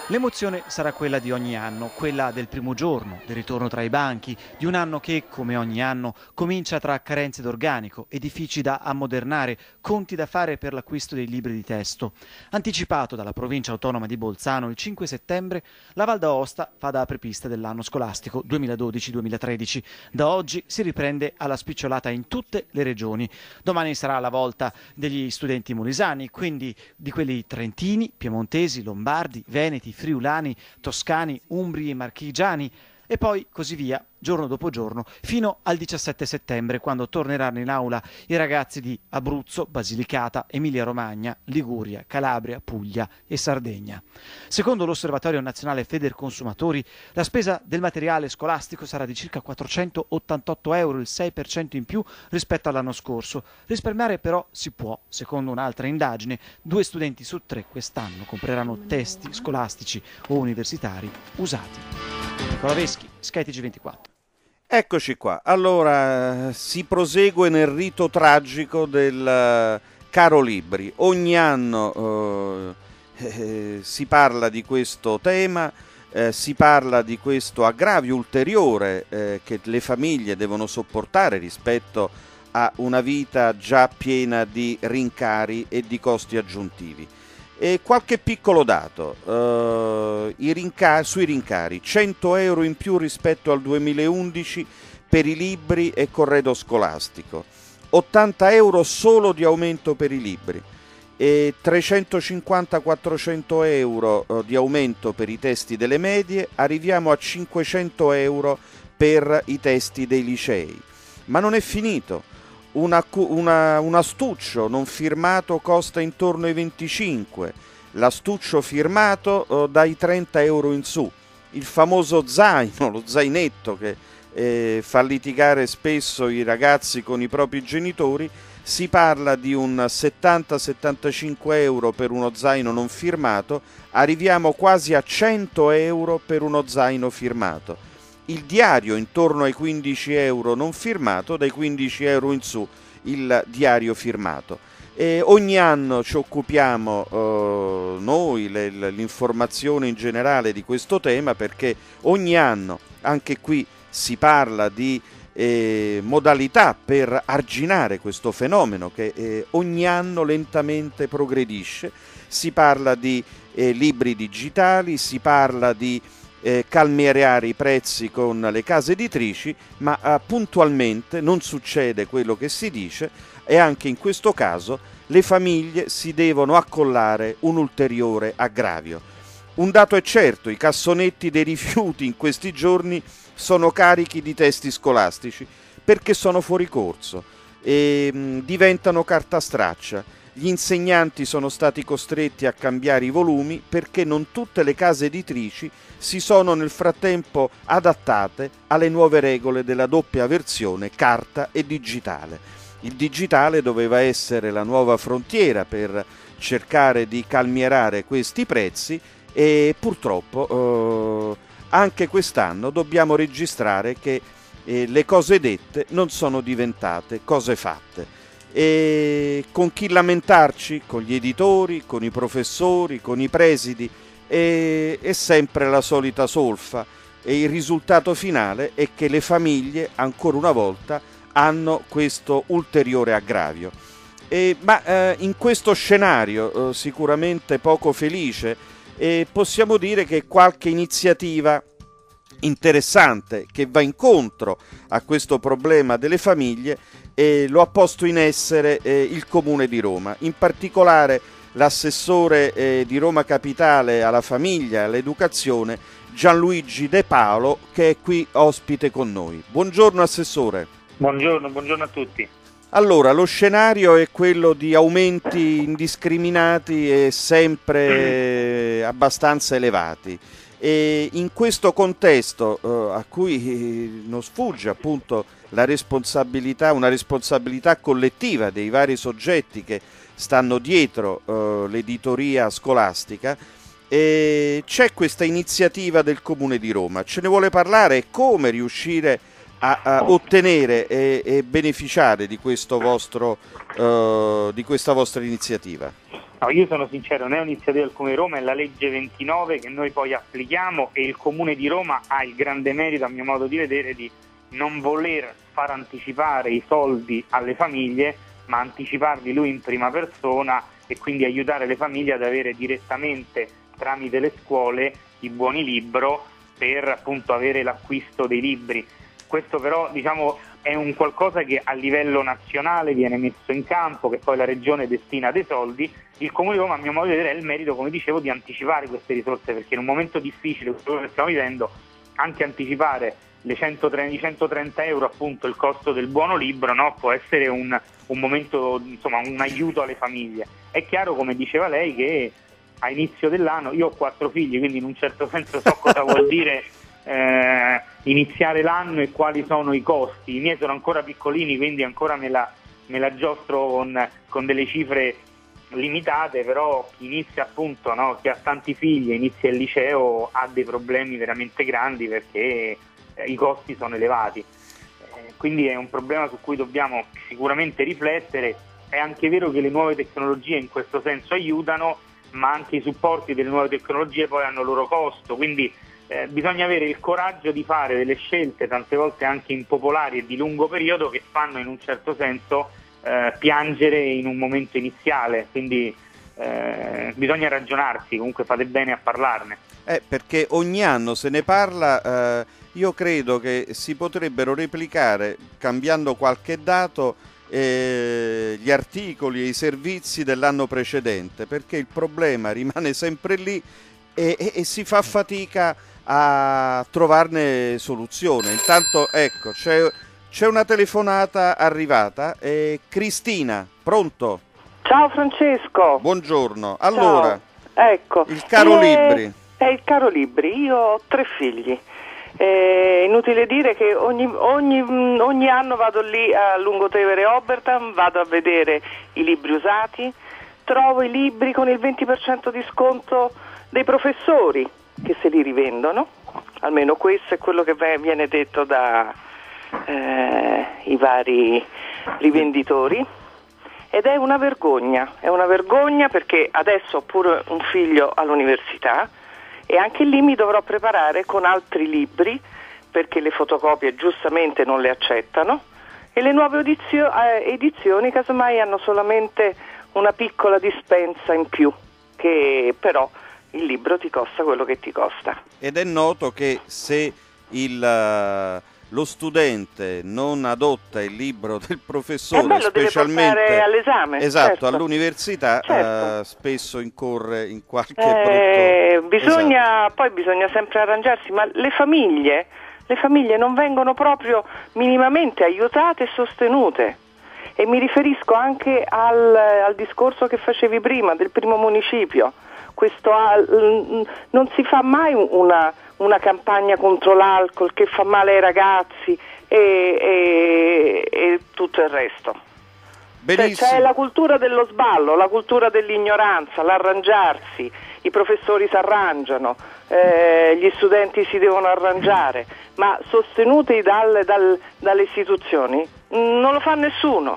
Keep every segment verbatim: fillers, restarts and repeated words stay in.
L'emozione sarà quella di ogni anno, quella del primo giorno, del ritorno tra i banchi, di un anno che, come ogni anno, comincia tra carenze d'organico, edifici da ammodernare, conti da fare per l'acquisto dei libri di testo. Anticipato dalla provincia autonoma di Bolzano il cinque settembre, la Val d'Aosta fa da apripista dell'anno scolastico duemiladodici duemilatredici. Da oggi si riprende alla spicciolata in tutte le regioni. Domani sarà la volta degli studenti molisani, quindi di quelli trentini, piemontesi, lombardi, veneti, friulani, toscani, umbri e marchigiani e poi così via, giorno dopo giorno, fino al diciassette settembre, quando torneranno in aula i ragazzi di Abruzzo, Basilicata, Emilia-Romagna, Liguria, Calabria, Puglia e Sardegna. Secondo l'Osservatorio Nazionale Federconsumatori, la spesa del materiale scolastico sarà di circa quattrocentottantotto euro, il sei per cento in più rispetto all'anno scorso. Risparmiare però si può. Secondo un'altra indagine, due studenti su tre quest'anno compreranno testi scolastici o universitari usati. Nicola Veschi, SkyTG ventiquattro. Eccoci qua, allora si prosegue nel rito tragico del uh, caro libri. Ogni anno uh, eh, si parla di questo tema, eh, si parla di questo aggravio ulteriore eh, che le famiglie devono sopportare rispetto a una vita già piena di rincari e di costi aggiuntivi. E qualche piccolo dato, uh, i rinca- sui rincari, cento euro in più rispetto al duemilaundici per i libri e corredo scolastico, ottanta euro solo di aumento per i libri e trecentocinquanta quattrocento euro uh, di aumento per i testi delle medie, arriviamo a cinquecento euro per i testi dei licei. Ma non è finito. Una, una, un astuccio non firmato costa intorno ai venticinque, l'astuccio firmato eh, dai trenta euro in su, il famoso zaino, lo zainetto che eh, fa litigare spesso i ragazzi con i propri genitori, si parla di un settanta settantacinque euro per uno zaino non firmato, arriviamo quasi a cento euro per uno zaino firmato. Il diario intorno ai quindici euro non firmato, dai quindici euro in su il diario firmato. E ogni anno ci occupiamo eh, noi, le, l'informazione in generale di questo tema, perché ogni anno anche qui si parla di eh, modalità per arginare questo fenomeno che eh, ogni anno lentamente progredisce. Si parla di eh, libri digitali, si parla di Eh, calmierare i prezzi con le case editrici, ma eh, puntualmente non succede quello che si dice e anche in questo caso le famiglie si devono accollare un ulteriore aggravio. Un dato è certo, i cassonetti dei rifiuti in questi giorni sono carichi di testi scolastici perché sono fuori corso e mh, diventano carta straccia. Gli insegnanti sono stati costretti a cambiare i volumi perché non tutte le case editrici si sono nel frattempo adattate alle nuove regole della doppia versione carta e digitale. Il digitale doveva essere la nuova frontiera per cercare di calmierare questi prezzi e purtroppo eh, anche quest'anno dobbiamo registrare che eh, le cose dette non sono diventate cose fatte. E con chi lamentarci? Con gli editori, con i professori, con i presidi, e, è sempre la solita solfa e il risultato finale è che le famiglie ancora una volta hanno questo ulteriore aggravio. E, ma eh, in questo scenario eh, sicuramente poco felice eh, possiamo dire che qualche iniziativa interessante che va incontro a questo problema delle famiglie e lo ha posto in essere eh, il Comune di Roma, in particolare l'assessore eh, di Roma Capitale alla famiglia e all'educazione Gianluigi De Paolo, che è qui ospite con noi. Buongiorno Assessore. Buongiorno, buongiorno a tutti. Allora, lo scenario è quello di aumenti indiscriminati e sempre eh, abbastanza elevati. E in questo contesto eh, a cui non sfugge appunto la responsabilità, una responsabilità collettiva dei vari soggetti che stanno dietro eh, l'editoria scolastica, e c'è questa iniziativa del Comune di Roma. Ce ne vuole parlare e come riuscire a, a ottenere e, e beneficiare di questo vostro, eh, di questa vostra iniziativa? No, io sono sincero, non è un'iniziativa del Comune di Roma, è la legge ventinove che noi poi applichiamo, e il Comune di Roma ha il grande merito, a mio modo di vedere, di non voler far anticipare i soldi alle famiglie, ma anticiparli lui in prima persona, e quindi aiutare le famiglie ad avere direttamente tramite le scuole i buoni libro per appunto avere l'acquisto dei libri. Questo però, diciamo, è un qualcosa che a livello nazionale viene messo in campo, che poi la Regione destina dei soldi. Il Comune di Roma, a mio modo di vedere, ha il merito, come dicevo, di anticipare queste risorse, perché in un momento difficile, quello che stiamo vivendo, anche anticipare le centotrenta, i centotrenta euro, appunto il costo del buono libro, no? Può essere un, un momento, insomma, un aiuto alle famiglie. È chiaro, come diceva lei, che a inizio dell'anno, io ho quattro figli, quindi in un certo senso so cosa vuol dire eh, iniziare l'anno e quali sono i costi. I miei sono ancora piccolini, quindi ancora me la, me la giostro con, con delle cifre limitate, però chi inizia appunto, no, chi ha tanti figli e inizia il liceo ha dei problemi veramente grandi, perché eh, i costi sono elevati, eh, quindi è un problema su cui dobbiamo sicuramente riflettere. È anche vero che le nuove tecnologie in questo senso aiutano, ma anche i supporti delle nuove tecnologie poi hanno il loro costo, quindi eh, bisogna avere il coraggio di fare delle scelte tante volte anche impopolari e di lungo periodo, che fanno in un certo senso Eh, piangere in un momento iniziale, quindi eh, bisogna ragionarsi. Comunque fate bene a parlarne. Eh, perché ogni anno se ne parla, eh, io credo che si potrebbero replicare, cambiando qualche dato, eh, gli articoli e i servizi dell'anno precedente, perché il problema rimane sempre lì e, e, e si fa fatica a trovarne soluzione. Intanto ecco, c'è C'è una telefonata arrivata. Eh, Cristina, pronto? Ciao Francesco. Buongiorno. Allora, ciao. Ecco, il caro è, libri. È il caro libri. Io ho tre figli. È inutile dire che ogni, ogni, ogni anno vado lì a Lungotevere Obertham, vado a vedere i libri usati, trovo i libri con il venti per cento di sconto dei professori che se li rivendono. Almeno questo è quello che viene detto da Eh, i vari rivenditori, ed è una vergogna, è una vergogna perché adesso ho pure un figlio all'università e anche lì mi dovrò preparare con altri libri, perché le fotocopie giustamente non le accettano e le nuove edizio- eh, edizioni casomai hanno solamente una piccola dispensa in più, che però il libro ti costa quello che ti costa. Ed è noto che se il lo studente non adotta il libro del professore, eh beh, lo specialmente deve portare all'esame, esatto, certo. all'università, certo. eh, spesso incorre in qualche eh, brutto... bisogna, esatto. Poi bisogna sempre arrangiarsi, ma le famiglie, le famiglie non vengono proprio minimamente aiutate e sostenute. E mi riferisco anche al, al discorso che facevi prima del primo municipio. Questo, non si fa mai una, una campagna contro l'alcol che fa male ai ragazzi e, e, e tutto il resto. Cioè, c'è la cultura dello sballo, la cultura dell'ignoranza, l'arrangiarsi, i professori si arrangiano, eh, gli studenti si devono arrangiare, ma sostenuti dal, dal, dalle istituzioni non lo fa nessuno.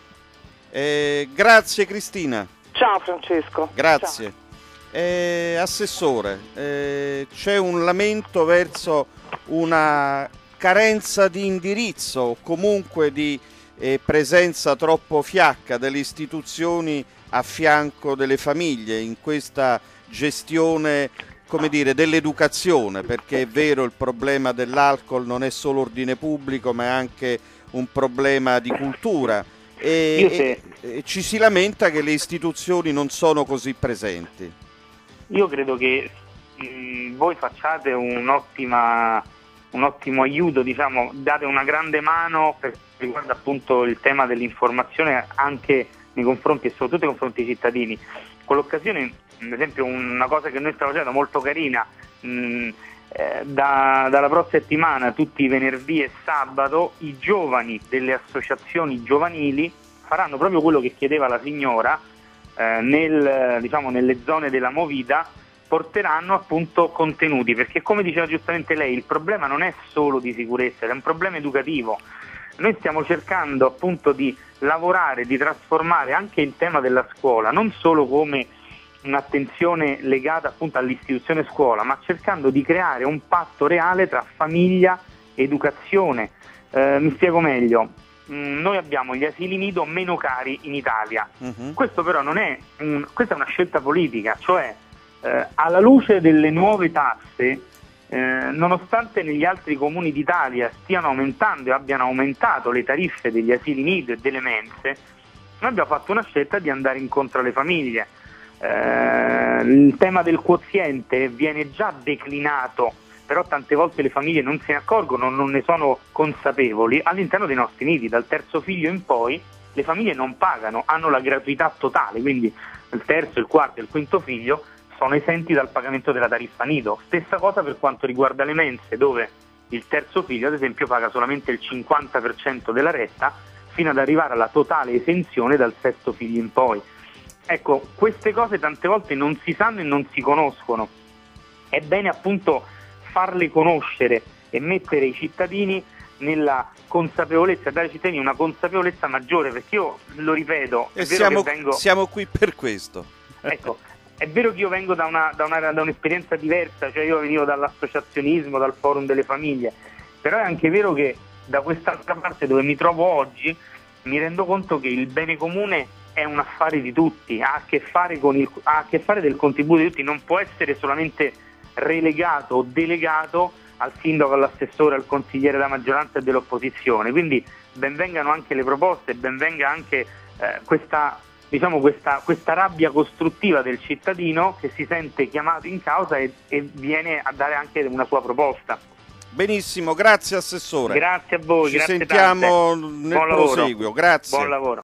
Eh, grazie Cristina. Ciao Francesco. Grazie. Ciao. Eh, assessore, eh, c'è un lamento verso una carenza di indirizzo o comunque di eh, presenza troppo fiacca delle istituzioni a fianco delle famiglie in questa gestione, come dire, dell'educazione, perché è vero, il problema dell'alcol non è solo ordine pubblico ma è anche un problema di cultura e, e, e ci si lamenta che le istituzioni non sono così presenti. Io credo che mh, voi facciate un'ottima, un ottimo aiuto, diciamo, date una grande mano per riguarda appunto il tema dell'informazione anche nei confronti e soprattutto nei confronti dei cittadini. Con l'occasione, ad esempio, una cosa che noi stiamo facendo molto carina, mh, eh, da, dalla prossima settimana, tutti i venerdì e sabato, i giovani delle associazioni giovanili faranno proprio quello che chiedeva la signora. Eh, nel, diciamo, nelle zone della movida porteranno appunto contenuti, perché come diceva giustamente lei, il problema non è solo di sicurezza, è un problema educativo. Noi stiamo cercando appunto di lavorare, di trasformare anche il tema della scuola, non solo come un'attenzione legata appunto all'istituzione scuola, ma cercando di creare un patto reale tra famiglia e educazione. Eh, mi spiego meglio. Mm, noi abbiamo gli asili nido meno cari in Italia. Uh-huh. Questo però non è un, questa è una scelta politica, cioè eh, alla luce delle nuove tasse, eh, nonostante negli altri comuni d'Italia stiano aumentando e abbiano aumentato le tariffe degli asili nido e delle mense, noi abbiamo fatto una scelta di andare incontro alle famiglie. Eh, il tema del quoziente viene già declinato, però tante volte le famiglie non se ne accorgono, non ne sono consapevoli. All'interno dei nostri nidi, dal terzo figlio in poi, le famiglie non pagano, hanno la gratuità totale, quindi il terzo, il quarto e il quinto figlio sono esenti dal pagamento della tariffa nido. Stessa cosa per quanto riguarda le mense, dove il terzo figlio ad esempio paga solamente il cinquanta per cento della retta, fino ad arrivare alla totale esenzione dal sesto figlio in poi. Ecco, queste cose tante volte non si sanno e non si conoscono. È bene appunto farle conoscere e mettere i cittadini nella consapevolezza, dare ai cittadini una consapevolezza maggiore, perché io lo ripeto, e è vero siamo, che vengo... siamo qui per questo. Ecco, è vero che io vengo da, una, da, una, da un'esperienza diversa, cioè io venivo dall'associazionismo, dal forum delle famiglie, però è anche vero che da quest'altra parte dove mi trovo oggi mi rendo conto che il bene comune è un affare di tutti, ha a che fare con il, ha a che fare del contributo di tutti, non può essere solamente relegato o delegato al sindaco, all'assessore, al consigliere della maggioranza e dell'opposizione. Quindi ben vengano anche le proposte, ben venga anche eh, questa, diciamo, questa, questa rabbia costruttiva del cittadino che si sente chiamato in causa e, e viene a dare anche una sua proposta. Benissimo, grazie Assessore. Grazie a voi. Ci grazie sentiamo tante. nel Buon proseguio. Lavoro. Grazie. Buon lavoro.